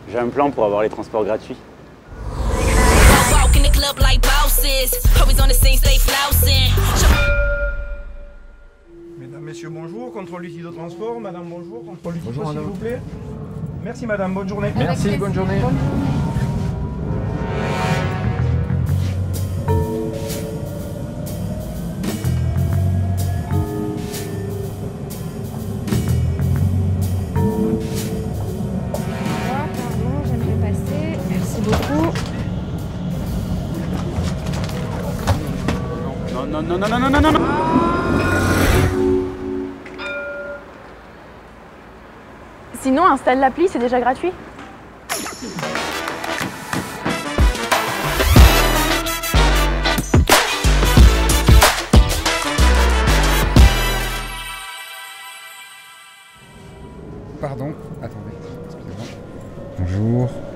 J'ai un plan pour avoir les transports gratuits. Mesdames, messieurs, bonjour. Contrôle Lucido Transport. Madame, bonjour. Contrôle Lucido, Bonjour, s'il madame. vous plaît. Merci, madame. Bonne journée. Merci, bonne journée. Pardon, j'aimerais passer. Merci beaucoup. Non, non, non, non, non, non, non, non. Sinon, installe l'appli, c'est déjà gratuit. Pardon, attendez, excusez-moi. Bonjour.